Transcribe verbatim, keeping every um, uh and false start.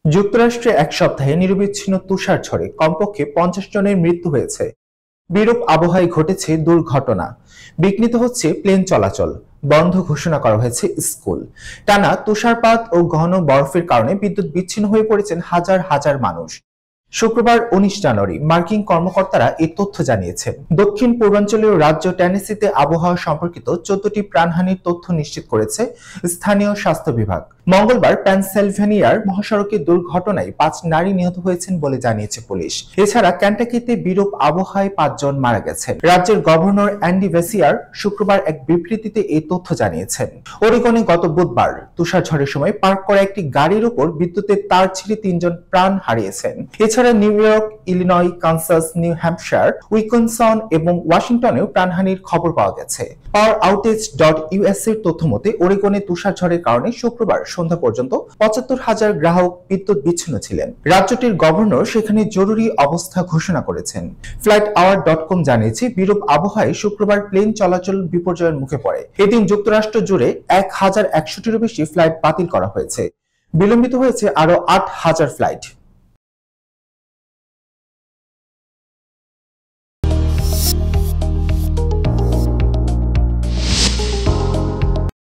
যুক্তরাষ্ট্রে এক সপ্তাহে নিরবিচ্ছিন্ন তুষার ঝড়ে কমপক্ষে পঞ্চাশ জনের মৃত্যু হয়েছে। বিরূপ আবহাওয়ায় ঘটেছে দুর্ঘটনা, বিঘ্নিত হচ্ছে প্লেন চলাচল, বন্ধ ঘোষণা করা হয়েছে স্কুল। টানা তুষারপাত ও ঘন বরফের কারণে বিদ্যুৎ বিচ্ছিন্ন হয়ে পড়েছেন হাজার হাজার মানুষ। শুক্রবার উনিশ জানুয়ারি মার্কিন কর্মকর্তারা এই তথ্য জানিয়েছেন। দক্ষিণ পূর্বাঞ্চলীয় রাজ্য টেনেসিতে আবহাওয়া সম্পর্কিত চোদ্দটি প্রাণহানির তথ্য নিশ্চিত করেছে স্থানীয় স্বাস্থ্য বিভাগ। মঙ্গলবার পেনসিলভেনিয়ার মহাসড়কে দুর্ঘটনায় পাঁচ নারী নিহত হয়েছেন বলে জানিয়েছে পুলিশ। এছাড়া ক্যান্টাকিতে বিরূপ আবহাওয়ায় পাঁচজন মারা গেছেন। রাজ্যের গভর্নর অ্যান্ডি ভেসিয়ার শুক্রবার এক বিবৃতিতে এই তথ্য জানিয়েছেন। ওরেগনে গত বুধবার তুষার ঝড়ের সময় পার্ক করা একটি গাড়ির উপর বিদ্যুতের তার ছিঁড়ে তিনজন প্রাণ হারিয়েছেন। এছাড়া New York, Illinois, Kansas, New Hampshire, Wisconsin এবং ওয়াশিংটনেও প্রাণহানির খবর পাওয়া গেছে। পাওয়ার আউটেজ ডট ইউএস এর তথ্য মতে ওরেগনে তুষার ঝড়ের কারণে শুক্রবার সন্ধ্যা পর্যন্ত পঁচাত্তর হাজার গ্রাহক বিদ্যুৎ বিচ্ছিন্ন ছিলেন। রাজ্যটির গভর্নর সেখানে জরুরি অবস্থা ঘোষণা করেছেন। ফ্লাইট আওয়ার ডট কম জানিয়েছে, বিরূপ আবহাওয়ায় শুক্রবার প্লেন চলাচল বিপর্যয়ের মুখে পড়ে। এদিন যুক্তরাষ্ট্র জুড়ে এক হাজার একশোটিরও বেশি ফ্লাইট বাতিল করা হয়েছে। বিলম্বিত হয়েছে আরো আট হাজার ফ্লাইট।